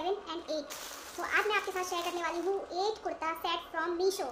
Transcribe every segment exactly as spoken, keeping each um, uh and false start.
Seven and eight. तो आज मैं आपके साथ शेयर करने वाली हूँ eight kurta set from Meesho.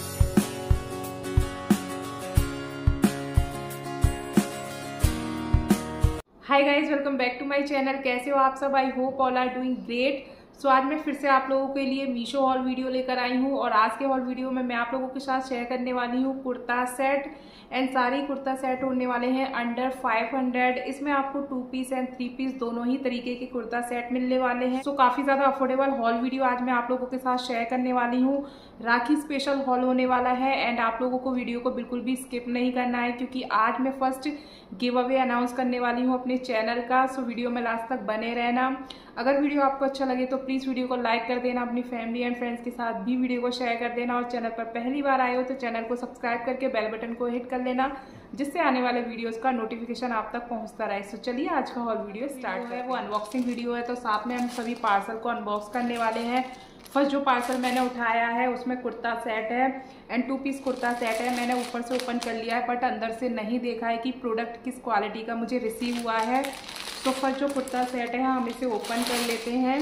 Hi guys, welcome back to my channel. कैसे हो आप सब? I hope all are doing great. So आज मैं फिर से आप लोगों के लिए मीशो हॉल वीडियो लेकर आई हूँ और आज के हॉल वीडियो में मैं आप लोगों के साथ शेयर करने वाली हूँ कुर्ता सेट एंड सारी कुर्ता सेट होने वाले हैं अंडर फाइव हंड्रेड। इसमें आपको two piece and three piece दोनों ही तरीके के कुर्ता सेट मिलने वाले हैं। सो so, काफी ज्यादा अफोर्डेबल हॉल वीडियो आज मैं आप लोगों के साथ शेयर करने वाली हूँ। राखी स्पेशल हॉल होने वाला है एंड आप लोगों को वीडियो को बिल्कुल भी स्किप नहीं करना है क्योंकि आज मैं फर्स्ट गिव अवे अनाउंस करने वाली हूँ अपने चैनल का। सो so, वीडियो में लास्ट तक बने रहना। अगर वीडियो आपको अच्छा लगे तो प्लीज वीडियो को लाइक कर देना, अपनी फैमिली एंड फ्रेंड्स के साथ भी वीडियो को शेयर कर देना और चैनल पर पहली बार आए हो तो चैनल को सब्सक्राइब करके बेल बटन को हिट कर लेना जिससे आने वाले वीडियोस का नोटिफिकेशन आप तक पहुंचता रहे। सो चलिए आज का हॉल वीडियो स्टार्ट है। वो अनबॉक्सिंग वीडियो है तो साथ में हम सभी पार्सल को अनबॉक्स करने वाले हैं। फर्स्ट जो पार्सल मैंने उठाया है उसमें कुर्ता सेट है and two piece kurta set है। मैंने ऊपर से ओपन कर लिया है बट अंदर से नहीं देखा है कि प्रोडक्ट किस क्वालिटी का मुझे रिसीव हुआ है। तो फर्स्ट जो कुर्ता सेट है हम इसे ओपन कर लेते हैं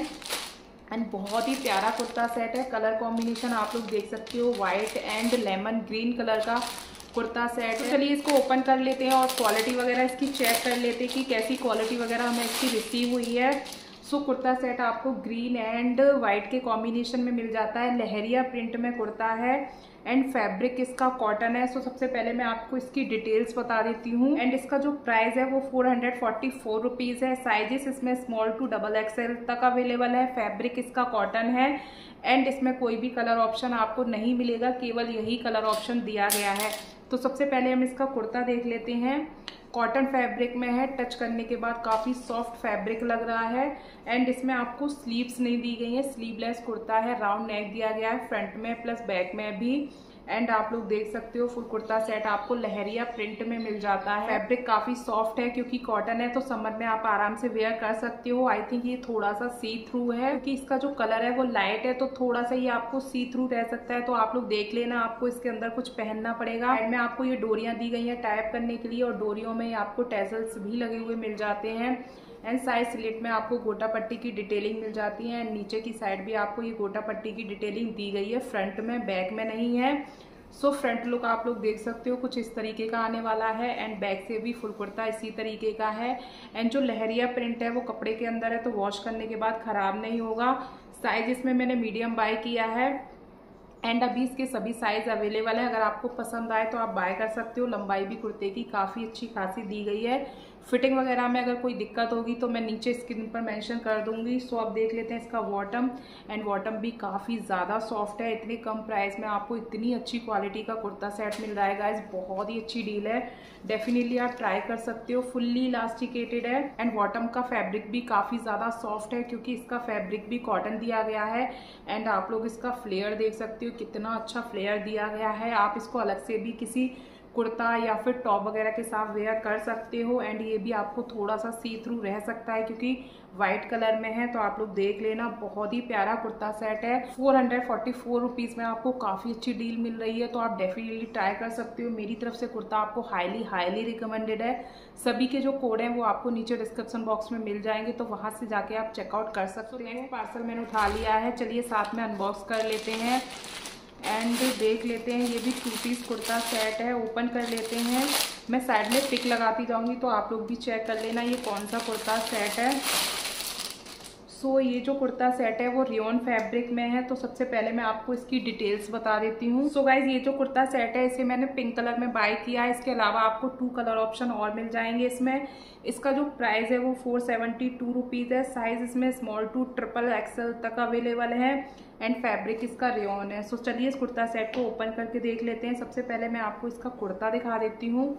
एंड बहुत ही प्यारा कुर्ता सेट है। कलर कॉम्बिनेशन आप लोग देख सकते हो, white and lemon green colour का कुर्ता सेट। तो चलिए इसको ओपन कर लेते हैं और क्वालिटी वगैरह इसकी चेक कर लेते हैं कि कैसी क्वालिटी वगैरह हमें इसकी रिसीव हुई है। सो so, कुर्ता सेट आपको ग्रीन एंड वाइट के कॉम्बिनेशन में मिल जाता है। लहरिया प्रिंट में कुर्ता है एंड फैब्रिक इसका कॉटन है। सो so, सबसे पहले मैं आपको इसकी डिटेल्स बता देती हूँ एंड इसका जो प्राइस है वो four hundred forty four rupees है। साइजेस इसमें स्मॉल टू डबल एक्सएल तक अवेलेबल है। फैब्रिक इसका कॉटन है एंड इसमें कोई भी कलर ऑप्शन आपको नहीं मिलेगा, केवल यही कलर ऑप्शन दिया गया है। तो सबसे पहले हम इसका कुर्ता देख लेते हैं। कॉटन फैब्रिक में है, टच करने के बाद काफ़ी सॉफ्ट फैब्रिक लग रहा है एंड इसमें आपको स्लीव्स नहीं दी गई है, स्लीवलेस कुर्ता है। राउंड नेक दिया गया है फ्रंट में प्लस बैक में भी एंड आप लोग देख सकते हो फुल कुर्ता सेट आपको लहरिया प्रिंट में मिल जाता है। फैब्रिक काफ़ी सॉफ्ट है क्योंकि कॉटन है तो समर में आप आराम से वेयर कर सकते हो। आई थिंक ये थोड़ा सा सी थ्रू है क्योंकि इसका जो कलर है वो लाइट है तो थोड़ा सा ये आपको सी थ्रू रह सकता है। तो आप लोग देख लेना, आपको इसके अंदर कुछ पहनना पड़ेगा। एंड में आपको ये डोरियां दी गई है टाइप करने के लिए और डोरियों में आपको टेजल्स भी लगे हुए मिल जाते हैं एंड साइड स्लिट में आपको गोटा पट्टी की डिटेलिंग मिल जाती है एंड नीचे की साइड भी आपको ये गोटा पट्टी की डिटेलिंग दी गई है, फ्रंट में बैक में नहीं है। सो फ्रंट लुक आप लोग देख सकते हो कुछ इस तरीके का आने वाला है एंड बैक से भी फुल कुर्ता इसी तरीके का है एंड जो लहरिया प्रिंट है वो कपड़े के अंदर है तो वॉश करने के बाद खराब नहीं होगा। साइज इसमें मैंने मीडियम बाय किया है एंड अभी इसके सभी साइज अवेलेबल है। अगर आपको पसंद आए तो आप बाय कर सकते हो। लंबाई भी कुर्ते की काफ़ी अच्छी खासी दी गई है। फिटिंग वगैरह में अगर कोई दिक्कत होगी तो मैं नीचे स्क्रीन पर मेंशन कर दूंगी। सो आप देख लेते हैं इसका बॉटम एंड बॉटम भी काफ़ी ज़्यादा सॉफ्ट है। इतने कम प्राइस में आपको इतनी अच्छी क्वालिटी का कुर्ता सेट मिल रहा है गाइस, बहुत ही अच्छी डील है। डेफिनेटली आप ट्राई कर सकते हो। फुल्ली इलास्टिकेटेड है एंड बॉटम का फैब्रिक भी काफ़ी ज़्यादा सॉफ्ट है क्योंकि इसका फैब्रिक भी कॉटन दिया गया है एंड आप लोग इसका फ्लेयर देख सकते हो, कितना अच्छा फ्लेयर दिया गया है। आप इसको अलग से भी किसी कुर्ता या फिर टॉप वगैरह के साथ वेयर कर सकते हो एंड ये भी आपको थोड़ा सा सी थ्रू रह सकता है क्योंकि वाइट कलर में है। तो आप लोग देख लेना, बहुत ही प्यारा कुर्ता सेट है। Four hundred forty four rupees में आपको काफ़ी अच्छी डील मिल रही है तो आप डेफिनेटली ट्राई कर सकते हो। मेरी तरफ से कुर्ता आपको हाईली हाईली रिकमेंडेड है। सभी के जो कोड हैं वो आपको नीचे डिस्क्रिप्शन बॉक्स में मिल जाएंगे तो वहाँ से जाके आप चेकआउट कर सकते हो। नेक्स्ट पार्सल मैंने उठा लिया है, चलिए साथ में अनबॉक्स कर लेते हैं एंड देख लेते हैं। ये भी टू पीस कुर्ता सेट है, ओपन कर लेते हैं। मैं साइड में पिक लगाती जाऊंगी तो आप लोग भी चेक कर लेना ये कौन सा कुर्ता सेट है। सो so, ये जो कुर्ता सेट है वो रियोन फैब्रिक में है। तो सबसे पहले मैं आपको इसकी डिटेल्स बता देती हूँ। सो गाइज ये जो कुर्ता सेट है इसे मैंने पिंक कलर में बाय किया है। इसके अलावा आपको टू कलर ऑप्शन और मिल जाएंगे इसमें। इसका जो प्राइस है वो फोर सेवेंटी टू रुपीज़ है। साइज इसमें स्मॉल टू ट्रिपल एक्सएल तक अवेलेबल है एंड फैब्रिक इसका रेयॉन है। सो so, चलिए इस कुर्ता सेट को ओपन करके देख लेते हैं। सबसे पहले मैं आपको इसका कुर्ता दिखा देती हूँ।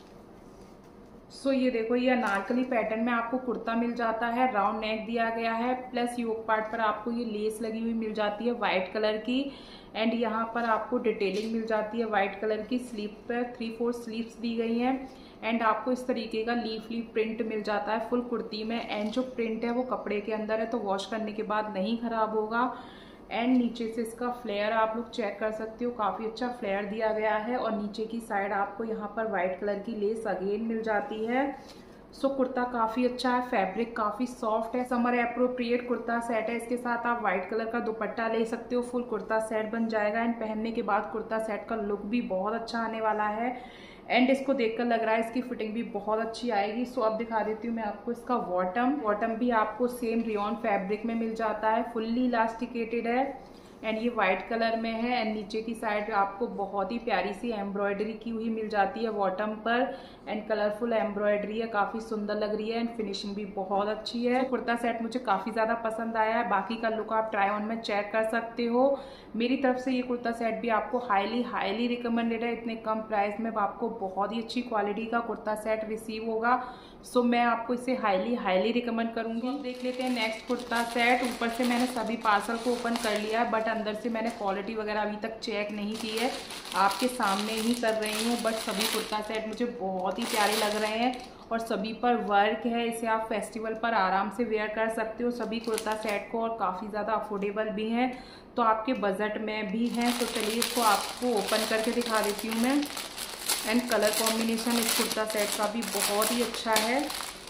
सो so, ये देखो, ये अनारकली पैटर्न में आपको कुर्ता मिल जाता है। राउंड नेक दिया गया है प्लस योक पार्ट पर आपको ये लेस लगी हुई मिल जाती है वाइट कलर की एंड यहाँ पर आपको डिटेलिंग मिल जाती है वाइट कलर की। स्लीव पर थ्री फोर स्लीव्स दी गई हैं एंड आपको इस तरीके का लीफ लीफ प्रिंट मिल जाता है फुल कुर्ती में एंड जो प्रिंट है वो कपड़े के अंदर है तो वॉश करने के बाद नहीं खराब होगा। एंड नीचे से इसका फ्लेयर आप लोग चेक कर सकते हो, काफ़ी अच्छा फ्लेयर दिया गया है और नीचे की साइड आपको यहाँ पर वाइट कलर की लेस अगेन मिल जाती है। सो कुर्ता काफ़ी अच्छा है, फैब्रिक काफ़ी सॉफ्ट है, समर एप्रोप्रिएट कुर्ता सेट है। इसके साथ आप वाइट कलर का दुपट्टा ले सकते हो, फुल कुर्ता सेट बन जाएगा। एंड पहनने के बाद कुर्ता सेट का लुक भी बहुत अच्छा आने वाला है। एंड इसको देखकर लग रहा है इसकी फिटिंग भी बहुत अच्छी आएगी। सो अब दिखा देती हूँ मैं आपको इसका बॉटम। बॉटम भी आपको सेम रियॉन फैब्रिक में मिल जाता है, फुल्ली इलास्टिकेटेड है एंड ये वाइट कलर में है। एंड नीचे की साइड आपको बहुत ही प्यारी सी एम्ब्रॉयडरी की हुई मिल जाती है बॉटम पर। एंड कलरफुल एम्ब्रॉयडरी है, काफ़ी सुंदर लग रही है एंड फिनिशिंग भी बहुत अच्छी है। तो कुर्ता सेट मुझे काफ़ी ज़्यादा पसंद आया है। बाकी का लुक आप ट्राई ऑन में चेक कर सकते हो। मेरी तरफ से ये कुर्ता सेट भी आपको हाईली हाईली रिकमेंडेड है। इतने कम प्राइस में आपको बहुत ही अच्छी क्वालिटी का कुर्ता सेट रिसीव होगा। सो मैं आपको इसे हाईली हाईली रिकमेंड करूँगी। देख लेते हैं नेक्स्ट कुर्ता सेट। ऊपर से मैंने सभी पार्सल को ओपन कर लिया है, बट अंदर से मैंने क्वालिटी वगैरह अभी तक चेक नहीं की है, आपके सामने ही कर रही हूँ। बट सभी कुर्ता सेट मुझे बहुत ही प्यारे लग रहे हैं और सभी पर वर्क है। इसे आप फेस्टिवल पर आराम से वेयर कर सकते हो सभी कुर्ता सेट को, और काफ़ी ज़्यादा अफोर्डेबल भी हैं, तो आपके बजट में भी हैं। तो चलिए इसको आपको ओपन करके दिखा देती हूँ मैं। एंड कलर कॉम्बिनेशन इस कुर्ता सेट का भी बहुत ही अच्छा है।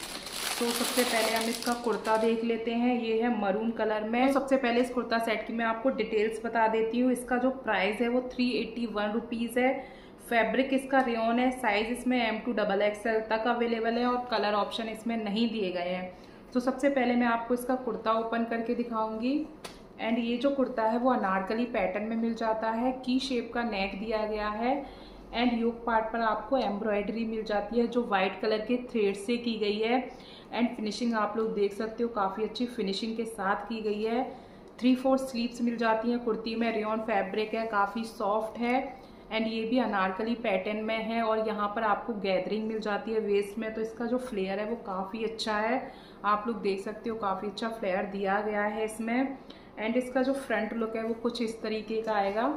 तो सबसे पहले हम इसका कुर्ता देख लेते हैं। ये है मरून कलर में। तो सबसे पहले इस कुर्ता सेट की मैं आपको डिटेल्स बता देती हूँ। इसका जो प्राइस है वो थ्री एट्टी वन रुपीज़ है। फैब्रिक इसका रेयॉन है। साइज इसमें एम टू डबल एक्सएल तक अवेलेबल है और कलर ऑप्शन इसमें नहीं दिए गए हैं। तो सबसे पहले मैं आपको इसका कुर्ता ओपन करके दिखाऊंगी। एंड ये जो कुर्ता है वो अनारकली पैटर्न में मिल जाता है। की शेप का नेक दिया गया है एंड योक पार्ट पर आपको एम्ब्रॉयडरी मिल जाती है जो वाइट कलर के थ्रेड से की गई है। एंड फिनिशिंग आप लोग देख सकते हो, काफ़ी अच्छी फिनिशिंग के साथ की गई है। थ्री फोर स्लीव्स मिल जाती हैं कुर्ती में। रेयॉन फैब्रिक है, काफ़ी सॉफ्ट है एंड ये भी अनारकली पैटर्न में है। और यहाँ पर आपको गैदरिंग मिल जाती है वेस्ट में, तो इसका जो फ्लेयर है वो काफ़ी अच्छा है। आप लोग देख सकते हो, काफ़ी अच्छा फ्लेयर दिया गया है इसमें। एंड इसका जो फ्रंट लुक है वो कुछ इस तरीके का आएगा।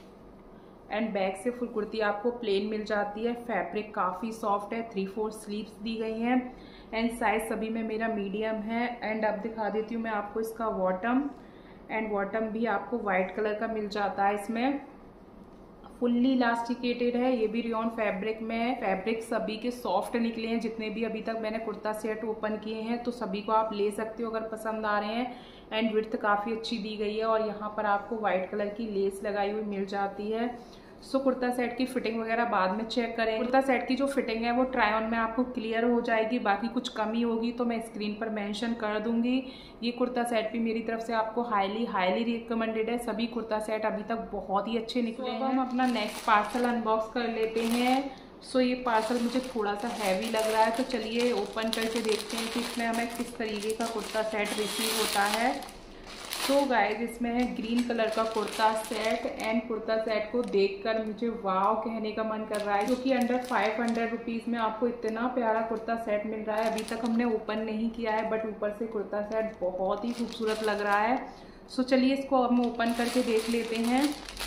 एंड बैक से फुल कुर्ती आपको प्लेन मिल जाती है। फैब्रिक काफ़ी सॉफ्ट है, थ्री फोर स्लीव्स दी गई हैं एंड साइज सभी में मेरा मीडियम है। एंड अब दिखा देती हूँ मैं आपको इसका बॉटम। एंड बॉटम भी आपको वाइट कलर का मिल जाता है इसमें, फुल्ली इलास्टिकेटेड है। ये भी रेयॉन फैब्रिक में है। फैब्रिक सभी के सॉफ्ट निकले हैं, जितने भी अभी तक मैंने कुर्ता सेट ओपन किए हैं, तो सभी को आप ले सकते हो अगर पसंद आ रहे हैं। एंड विड्थ काफ़ी अच्छी दी गई है और यहाँ पर आपको वाइट कलर की लेस लगाई हुई मिल जाती है। सो so, कुर्ता सेट की फिटिंग वगैरह बाद में चेक करें। कुर्ता सेट की जो फिटिंग है वो ट्राई ऑन में आपको क्लियर हो जाएगी। बाकी कुछ कमी होगी तो मैं स्क्रीन पर मेंशन कर दूंगी। ये कुर्ता सेट भी मेरी तरफ से आपको हाईली हाईली रिकमेंडेड है। सभी कुर्ता सेट अभी तक बहुत ही अच्छे निकले हैं। तो हम अपना नेक्स्ट पार्सल अनबॉक्स कर लेते हैं। सो so, ये पार्सल मुझे थोड़ा सा हैवी लग रहा है, तो चलिए ओपन करके देखते हैं कि इसमें हमें किस तरीके का कुर्ता सेट रिसीव होता है। तो गाइज इसमें है ग्रीन कलर का kurta set. And kurta set को देखकर मुझे वाव कहने का मन कर रहा है, क्योंकि अंडर फाइव हंड्रेड रुपीज़ में आपको इतना प्यारा कुर्ता सेट मिल रहा है। अभी तक हमने ओपन नहीं किया है, बट ऊपर से कुर्ता सेट बहुत ही खूबसूरत लग रहा है। सो चलिए इसको हम ओपन करके देख लेते हैं।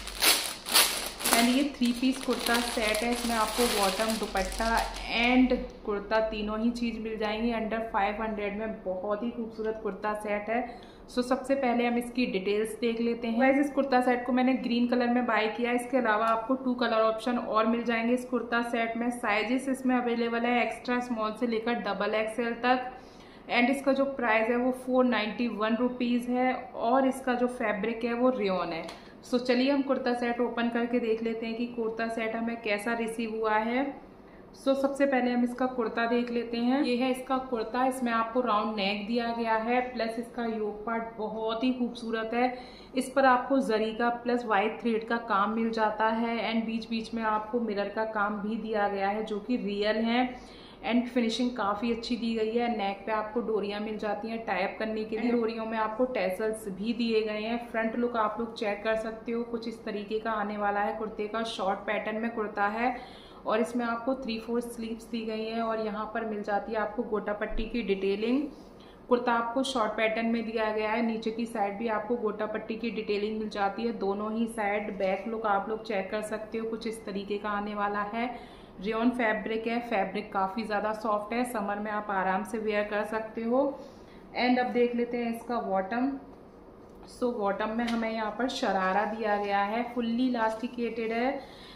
एंड ये थ्री पीस कुर्ता सेट है। इसमें आपको बॉटम, दुपट्टा एंड कुर्ता तीनों ही चीज़ मिल जाएंगी अंडर फाइव हंड्रेड में। बहुत ही खूबसूरत कुर्ता सेट है। सो so, सबसे पहले हम इसकी डिटेल्स देख लेते हैं। वैसे इस कुर्ता सेट को मैंने ग्रीन कलर में बाय किया। इसके अलावा आपको टू कलर ऑप्शन और मिल जाएंगे इस कुर्ता सेट में। साइजेस इसमें अवेलेबल है एक्स्ट्रा स्मॉल से लेकर डबल एक्सएल तक। एंड इसका जो प्राइस है वो फोर नाइन्टी वन रुपीज़ है और इसका जो फैब्रिक है वो रेयॉन है। सो so, चलिए हम कुर्ता सेट ओपन करके देख लेते हैं कि कुर्ता सेट हमें कैसा रिसीव हुआ है। सो so, सबसे पहले हम इसका कुर्ता देख लेते हैं। ये है इसका कुर्ता। इसमें आपको राउंड नेक दिया गया है, प्लस इसका योक पार्ट बहुत ही खूबसूरत है। इस पर आपको जरी का प्लस वाइट थ्रेड का काम मिल जाता है। एंड बीच बीच में आपको मिरर का काम भी दिया गया है जो कि रियल है। एंड फिनिशिंग काफ़ी अच्छी दी गई है। नेक पे आपको डोरियां मिल जाती हैं टाइप करने के लिए। डोरियों में आपको टैसल्स भी दिए गए हैं। फ्रंट लुक आप लोग चेक कर सकते हो, कुछ इस तरीके का आने वाला है कुर्ते का। शॉर्ट पैटर्न में कुर्ता है और इसमें आपको थ्री फोर स्लीव्स दी गई हैं और यहाँ पर मिल जाती है आपको गोटा पट्टी की डिटेलिंग। कुर्ता आपको शॉर्ट पैटर्न में दिया गया है। नीचे की साइड भी आपको गोटा पट्टी की डिटेलिंग मिल जाती है दोनों ही साइड। बैक लुक आप लोग चेक कर सकते हो, कुछ इस तरीके का आने वाला है। रेयॉन फैब्रिक है। फैब्रिक काफ़ी ज़्यादा सॉफ्ट है, समर में आप आराम से वेयर कर सकते हो। एंड अब देख लेते हैं इसका बॉटम। सो बॉटम में हमें यहाँ पर शरारा दिया गया है, फुल्ली इलास्टिकेटेड है।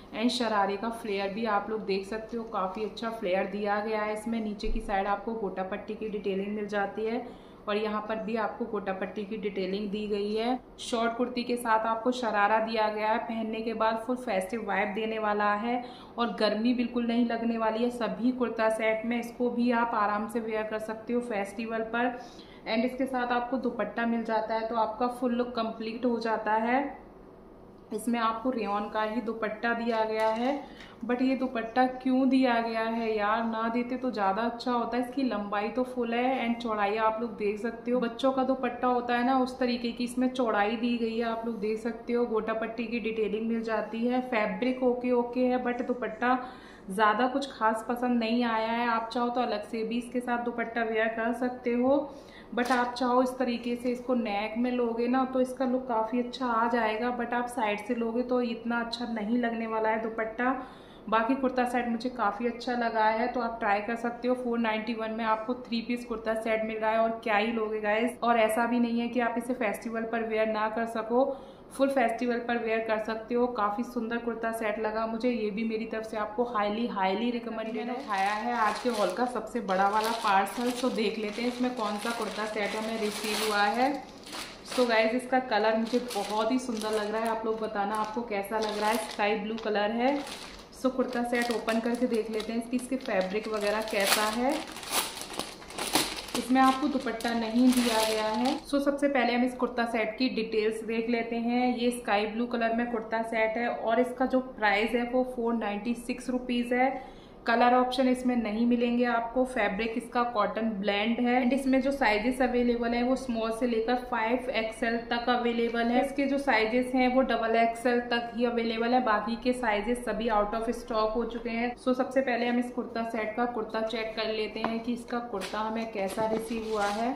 एंड शरारे का फ्लेयर भी आप लोग देख सकते हो, काफ़ी अच्छा फ्लेयर दिया गया है इसमें। नीचे की साइड आपको गोटा पट्टी की डिटेलिंग मिल जाती है और यहाँ पर भी आपको गोटा पट्टी की डिटेलिंग दी गई है। शॉर्ट कुर्ती के साथ आपको शरारा दिया गया है, पहनने के बाद फुल फेस्टिव वाइब देने वाला है और गर्मी बिल्कुल नहीं लगने वाली है सभी कुर्ता सेट में। इसको भी आप आराम से वेयर कर सकते हो फेस्टिवल पर। एंड इसके साथ आपको दुपट्टा मिल जाता है तो आपका फुल लुक कंप्लीट हो जाता है। इसमें आपको रेयॉन का ही दुपट्टा दिया गया है, बट ये दुपट्टा क्यों दिया गया है यार, ना देते तो ज़्यादा अच्छा होता है। इसकी लंबाई तो फुल है एंड चौड़ाई आप लोग देख सकते हो, बच्चों का दुपट्टा होता है ना उस तरीके की इसमें चौड़ाई दी गई है, आप लोग देख सकते हो। गोटा पट्टी की डिटेलिंग मिल जाती है, फैब्रिक ओके ओके है, बट दुपट्टा ज़्यादा कुछ खास पसंद नहीं आया है। आप चाहो तो अलग से भी इसके साथ दुपट्टा वेयर कर सकते हो, बट आप चाहो इस तरीके से इसको नेक में लोगे ना तो इसका लुक काफ़ी अच्छा आ जाएगा, बट आप साइड से लोगे तो इतना अच्छा नहीं लगने वाला है दुपट्टा। बाकी कुर्ता सेट मुझे काफ़ी अच्छा लगा है तो आप ट्राई कर सकते हो। फोर नाइन्टी वन में आपको थ्री पीस कुर्ता सेट मिल रहा है और क्या ही लोगे गाइस। और ऐसा भी नहीं है कि आप इसे फेस्टिवल पर वेयर ना कर सको, फुल फेस्टिवल पर वेयर कर सकते हो। काफ़ी सुंदर कुर्ता सेट लगा मुझे, ये भी मेरी तरफ से आपको हाईली हाईली रिकमेंडेड है। उठाया है आज के हॉल का सबसे बड़ा वाला पार्सल, तो देख लेते हैं इसमें कौन सा कुर्ता सेट हमें रिसीव हुआ है। सो so गाइज इसका कलर मुझे बहुत ही सुंदर लग रहा है, आप लोग बताना आपको कैसा लग रहा है। स्काई ब्लू कलर है। So so, kurta set open करके देख लेते हैं इसकी इसके फैब्रिक वगैरह कैसा है। इसमें आपको दुपट्टा नहीं दिया गया है। सो so, सबसे पहले हम इस कुर्ता सेट की डिटेल्स देख लेते हैं। ये स्काई ब्लू कलर में कुर्ता सेट है और इसका जो प्राइस है वो फोर नाइन्टी सिक्स रुपीज़ है। कलर ऑप्शन इसमें नहीं मिलेंगे आपको। फैब्रिक इसका कॉटन ब्लेंड है एंड इसमें जो साइजेस अवेलेबल है वो स्मॉल से लेकर फाइव एक्सएल तक अवेलेबल है। इसके जो साइजेस हैं वो डबल एक्सएल तक ही अवेलेबल है, बाकी के साइजेस सभी आउट ऑफ स्टॉक हो चुके हैं। सो so, सबसे पहले हम इस कुर्ता सेट का कुर्ता चेक कर लेते हैं कि इसका कुर्ता हमें कैसा रिसीव हुआ है।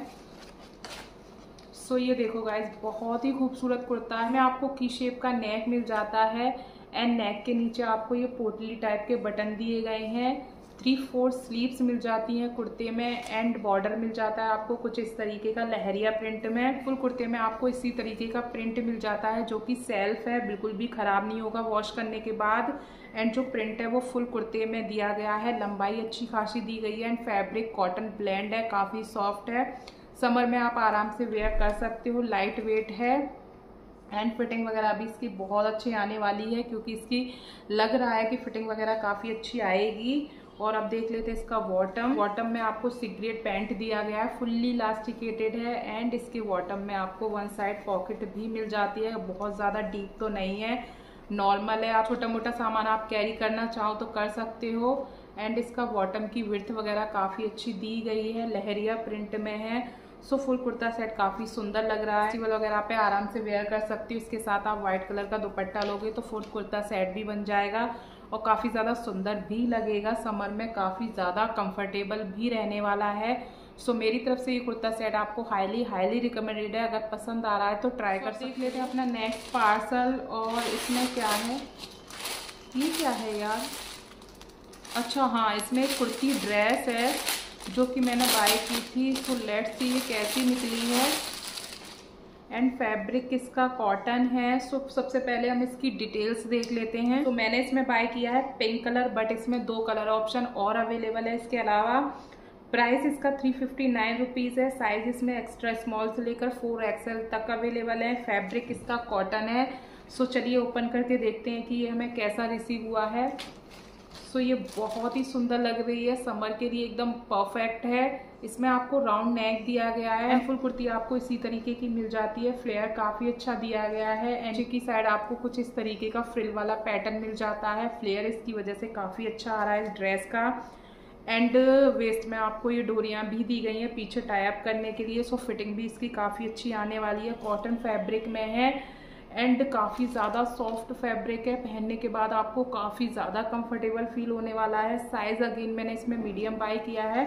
सो so, ये देखो गाइज बहुत ही खूबसूरत कुर्ता है। आपको की शेप का नेक मिल जाता है एंड नेक के नीचे आपको ये पोटली टाइप के बटन दिए गए हैं। थ्री फोर स्लीव्स मिल जाती हैं कुर्ते में एंड बॉर्डर मिल जाता है आपको कुछ इस तरीके का लहरिया प्रिंट में। फुल कुर्ते में आपको इसी तरीके का प्रिंट मिल जाता है जो कि सेल्फ है, बिल्कुल भी खराब नहीं होगा वॉश करने के बाद। एंड जो प्रिंट है वो फुल कुर्ते में दिया गया है, लंबाई अच्छी खासी दी गई है एंड फैब्रिक कॉटन ब्लेंड है, काफ़ी सॉफ्ट है। समर में आप आराम से वेयर कर सकते हो, लाइट वेट है एंड फिटिंग वगैरह भी इसकी बहुत अच्छी आने वाली है क्योंकि इसकी लग रहा है कि फिटिंग वगैरह काफ़ी अच्छी आएगी। और अब देख लेते हैं इसका बॉटम। बॉटम में आपको सिगरेट पैंट दिया गया है, फुल्ली इलास्टिकेटेड है एंड इसके बॉटम में आपको वन साइड पॉकेट भी मिल जाती है। बहुत ज़्यादा डीप तो नहीं है, नॉर्मल है। आप छोटा मोटा सामान आप कैरी करना चाहो तो कर सकते हो। एंड इसका बॉटम की विड्थ वगैरह काफ़ी अच्छी दी गई है, लहरिया प्रिंट में है। सो फुल कुर्ता सेट काफ़ी सुंदर लग रहा है, फेस्टिवल वगैरह पे आराम से वेयर कर सकती हूँ। इसके साथ आप व्हाइट कलर का दुपट्टा लोगे तो फुल कुर्ता सेट भी बन जाएगा और काफ़ी ज़्यादा सुंदर भी लगेगा। समर में काफ़ी ज़्यादा कंफर्टेबल भी रहने वाला है। सो मेरी तरफ से ये कुर्ता सेट आपको हाईली हाईली रिकमेंडेड है। अगर पसंद आ रहा है तो ट्राई कर सकते। देख लेते हैं अपना नेक्स्ट पार्सल और इसमें क्या है, ये क्या है यार। अच्छा हाँ, इसमें एक कुर्ती ड्रेस है जो कि मैंने बाय की थी। तो लेट्स सी ये कैसी निकली है। एंड फैब्रिक इसका कॉटन है। सो सबसे पहले हम इसकी डिटेल्स देख लेते हैं। तो मैंने इसमें बाय किया है पिंक कलर, बट इसमें दो कलर ऑप्शन और अवेलेबल है इसके अलावा। प्राइस इसका थ्री फिफ्टी नाइन रुपीज़ है। साइज इसमें एक्स्ट्रा स्मॉल से लेकर फोर एक्सएल तक अवेलेबल है। फैब्रिक इसका कॉटन है। सो चलिए ओपन करके देखते हैं कि ये हमें कैसा रिसीव हुआ है। सो so, ये बहुत ही सुंदर लग रही है, समर के लिए एकदम परफेक्ट है। इसमें आपको राउंड नेक दिया गया है एंड फुल कुर्ती आपको इसी तरीके की मिल जाती है। फ्लेयर काफ़ी अच्छा दिया गया है एंड नीचे की साइड आपको कुछ इस तरीके का फ्रिल वाला पैटर्न मिल जाता है। फ्लेयर इसकी वजह से काफ़ी अच्छा आ रहा है इस ड्रेस का। एंड वेस्ट में आपको ये डोरियाँ भी दी गई हैं पीछे टाई अप करने के लिए। सो फिटिंग भी इसकी काफ़ी अच्छी आने वाली है। कॉटन फैब्रिक में है एंड काफ़ी ज़्यादा सॉफ्ट फैब्रिक है, पहनने के बाद आपको काफ़ी ज़्यादा कंफर्टेबल फील होने वाला है। साइज़ अगेन मैंने इसमें मीडियम बाय किया है।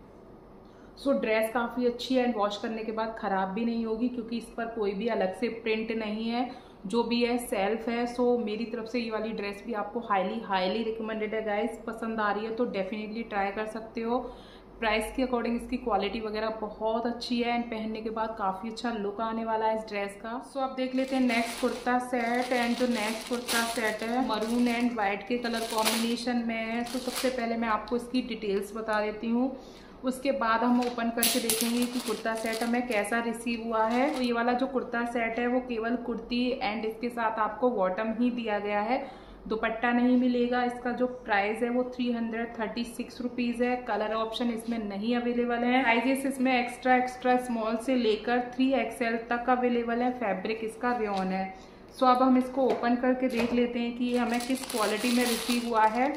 सो ड्रेस काफ़ी अच्छी है एंड वॉश करने के बाद ख़राब भी नहीं होगी क्योंकि इस पर कोई भी अलग से प्रिंट नहीं है, जो भी है सेल्फ है। सो मेरी तरफ से ये वाली ड्रेस भी आपको हाईली हाईली रिकमेंडेड है गाइस। पसंद आ रही है तो डेफिनेटली ट्राई कर सकते हो। प्राइस के अकॉर्डिंग इसकी क्वालिटी वगैरह बहुत अच्छी है एंड पहनने के बाद काफ़ी अच्छा लुक आने वाला है इस ड्रेस का। सो so, आप देख लेते हैं नेक्स्ट कुर्ता सेट। एंड जो नेक्स्ट कुर्ता सेट है मरून एंड वाइट के कलर कॉम्बिनेशन में है। तो so, सबसे पहले मैं आपको इसकी डिटेल्स बता देती हूँ, उसके बाद हम ओपन करके देखेंगे कि कुर्ता सेट हमें कैसा रिसीव हुआ है। तो ये वाला जो कुर्ता सेट है वो केवल कुर्ती एंड इसके साथ आपको बॉटम ही दिया गया है, दुपट्टा नहीं मिलेगा। इसका जो प्राइस है वो three hundred thirty six rupees है। कलर ऑप्शन इसमें नहीं अवेलेबल है। साइजेस इसमें एक्स्ट्रा एक्स्ट्रा स्मॉल से लेकर थ्री एक्सएल तक अवेलेबल है। फैब्रिक इसका रेयॉन है। सो अब हम इसको ओपन करके देख लेते हैं कि ये हमें किस क्वालिटी में रिसीव हुआ है।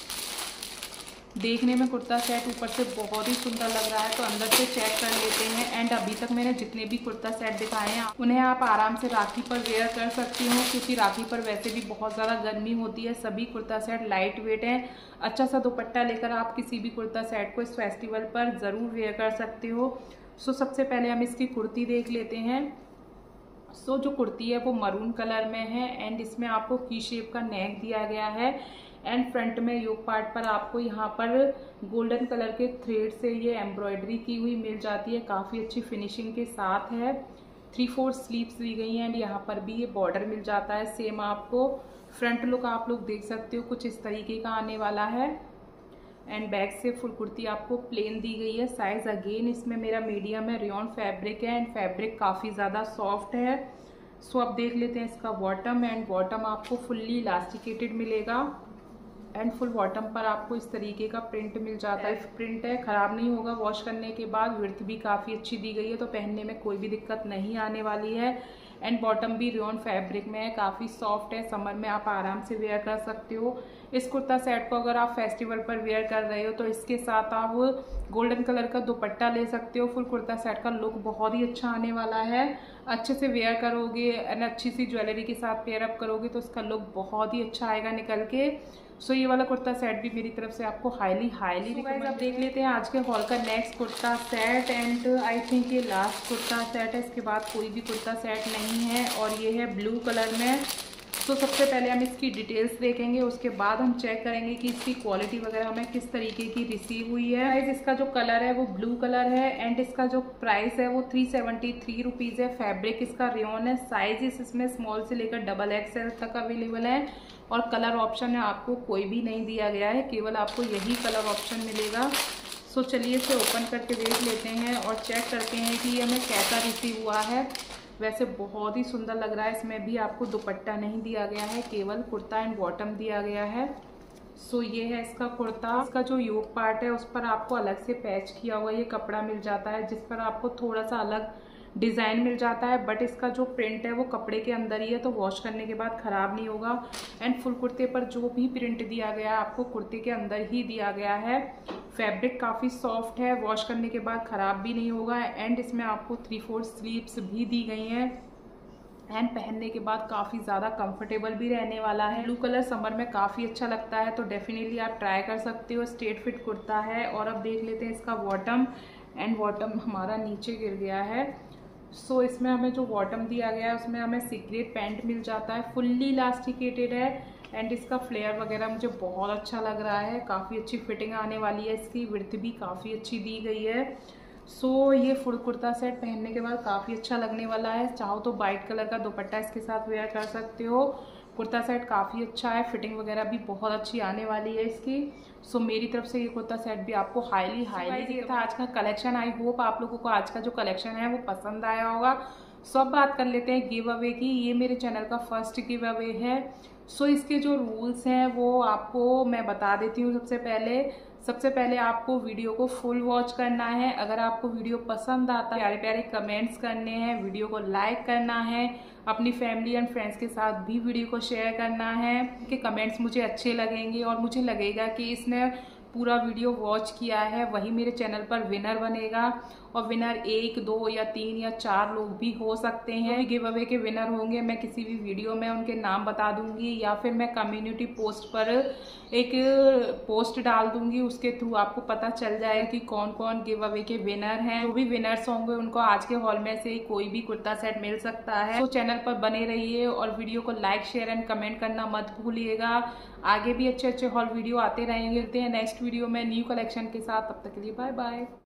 देखने में कुर्ता सेट ऊपर से बहुत ही सुंदर लग रहा है, तो अंदर से चेक कर लेते हैं। एंड अभी तक मैंने जितने भी कुर्ता सेट दिखाए हैं उन्हें आप आराम से राखी पर वेयर कर सकती हो, क्योंकि राखी पर वैसे भी बहुत ज़्यादा गर्मी होती है। सभी कुर्ता सेट लाइट वेट हैं। अच्छा सा दुपट्टा लेकर आप किसी भी कुर्ता सेट को इस फेस्टिवल पर ज़रूर वेयर कर सकते हो। सो सबसे पहले हम इसकी कुर्ती देख लेते हैं। सो so, जो कुर्ती है वो मरून कलर में है एंड इसमें आपको की शेप का नेक दिया गया है एंड फ्रंट में योक पार्ट पर आपको यहाँ पर गोल्डन कलर के थ्रेड से ये एम्ब्रॉयडरी की हुई मिल जाती है, काफ़ी अच्छी फिनिशिंग के साथ है। थ्री फोर स्लीव्स दी गई हैं एंड यहाँ पर भी ये बॉर्डर मिल जाता है सेम आपको। फ्रंट लुक आप लोग देख सकते हो कुछ इस तरीके का आने वाला है एंड बैक से फुल कुर्ती आपको प्लेन दी गई है। साइज अगेन इसमें मेरा मीडियम है, रेयॉन फैब्रिक है एंड फैब्रिक काफ़ी ज़्यादा सॉफ्ट है। सो अब देख लेते हैं इसका बॉटम। एंड बॉटम आपको फुल्ली इलास्टिकेटेड मिलेगा एंड फुल बॉटम पर आपको इस तरीके का प्रिंट मिल जाता है। प्रिंट है, ख़राब नहीं होगा वॉश करने के बाद। विड्थ भी काफ़ी अच्छी दी गई है, तो पहनने में कोई भी दिक्कत नहीं आने वाली है। एंड बॉटम भी रेयॉन फैब्रिक में है, काफ़ी सॉफ्ट है। समर में आप आराम से वेयर कर सकते हो। इस कुर्ता सेट को अगर आप फेस्टिवल पर वेयर कर रहे हो तो इसके साथ आप गोल्डन कलर का दुपट्टा ले सकते हो। फुल कुर्ता सेट का लुक बहुत ही अच्छा आने वाला है। अच्छे से वेयर करोगे एंड अच्छी सी ज्वेलरी के साथ पेयर अप करोगे तो इसका लुक बहुत ही अच्छा आएगा निकल के। सो so, ये वाला कुर्ता सेट भी मेरी तरफ से आपको हाईली हाईली रिकमेंड। अब देख लेते हैं आज के हॉल का next kurta set and I think ये लास्ट कुर्ता सेट है। इसके बाद कोई भी कुर्ता सेट नहीं है और ये है ब्लू कलर में। तो सबसे पहले हम इसकी डिटेल्स देखेंगे, उसके बाद हम चेक करेंगे कि इसकी क्वालिटी वगैरह हमें किस तरीके की रिसीव हुई है। गाइस इसका जो कलर है वो ब्लू कलर है एंड इसका जो प्राइस है वो थ्री सेवेंटी थ्री रुपीज़ है। फैब्रिक इसका रेयॉन है। साइज इसमें स्मॉल से लेकर डबल एक्सएल तक अवेलेबल है और कलर ऑप्शन है आपको कोई भी नहीं दिया गया है, केवल आपको यही कलर ऑप्शन मिलेगा। सो चलिए इसे ओपन करके देख लेते हैं और चेक करते हैं कि ये हमें कैसा रिसीव हुआ है। वैसे बहुत ही सुंदर लग रहा है। इसमें भी आपको दुपट्टा नहीं दिया गया है, केवल कुर्ता एंड बॉटम दिया गया है। सो ये है इसका कुर्ता। इसका जो योक पार्ट है उस पर आपको अलग से पैच किया हुआ ये कपड़ा मिल जाता है, जिस पर आपको थोड़ा सा अलग डिज़ाइन मिल जाता है। बट इसका जो प्रिंट है वो कपड़े के अंदर ही है, तो वॉश करने के बाद ख़राब नहीं होगा। एंड फुल कुर्ते पर जो भी प्रिंट दिया गया है आपको कुर्ते के अंदर ही दिया गया है। फैब्रिक काफ़ी सॉफ्ट है, वॉश करने के बाद ख़राब भी नहीं होगा। एंड इसमें आपको थ्री फोर स्लीव्स भी दी गई हैं एंड पहनने के बाद काफ़ी ज़्यादा कंफर्टेबल भी रहने वाला है। ब्लू कलर समर में काफ़ी अच्छा लगता है, तो डेफिनेटली आप ट्राई कर सकते हो। स्ट्रेट फिट कुर्ता है। और अब देख लेते हैं इसका बॉटम। एंड बॉटम हमारा नीचे गिर गया है। सो so, इसमें हमें जो बॉटम दिया गया है उसमें हमें सीक्रेट पैंट मिल जाता है, फुल्ली इलास्टिकेटेड है एंड इसका फ्लेयर वगैरह मुझे बहुत अच्छा लग रहा है। काफ़ी अच्छी फिटिंग आने वाली है इसकी, विड्थ भी काफ़ी अच्छी दी गई है। सो so, ये फुल कुर्ता सेट पहनने के बाद काफ़ी अच्छा लगने वाला है। चाहो तो वाइट कलर का दुपट्टा इसके साथ वेयर कर सकते हो। कुर्ता सेट काफ़ी अच्छा है, फिटिंग वगैरह भी बहुत अच्छी आने वाली है इसकी। सो so, मेरी तरफ से ये कुर्ता सेट भी आपको हाईली हाईली ये था आज का कलेक्शन। आई होप आप लोगों को आज का जो कलेक्शन है वो पसंद आया होगा। सो अब बात कर लेते हैं गिव अवे की। ये मेरे चैनल का फर्स्ट गिव अवे है। सो so, इसके जो रूल्स हैं वो आपको मैं बता देती हूँ। सबसे पहले सबसे पहले आपको वीडियो को फुल वॉच करना है। अगर आपको वीडियो पसंद आता है, प्यारे प्यारे कमेंट्स करने हैं, वीडियो को लाइक करना है, अपनी फैमिली एंड फ्रेंड्स के साथ भी वीडियो को शेयर करना है। कि कमेंट्स मुझे अच्छे लगेंगे और मुझे लगेगा कि इसने पूरा वीडियो वॉच किया है, वही मेरे चैनल पर विनर बनेगा। और विनर एक दो या तीन या चार लोग भी हो सकते हैं। गिव अवे के विनर होंगे मैं किसी भी वीडियो में उनके नाम बता दूंगी या फिर मैं कम्युनिटी पोस्ट पर एक पोस्ट डाल दूंगी, उसके थ्रू आपको पता चल जाएगा कि कौन कौन गिव अवे के विनर हैं। जो भी विनर्स होंगे उनको आज के हॉल में से कोई भी कुर्ता सेट मिल सकता है। तो चैनल पर बने रहिए और वीडियो को लाइक शेयर एंड कमेंट करना मत भूलिएगा। आगे भी अच्छे अच्छे हॉल वीडियो आते रहेंगे। मिलते हैं नेक्स्ट वीडियो में न्यू कलेक्शन के साथ, तब तक के लिए बाय बाय।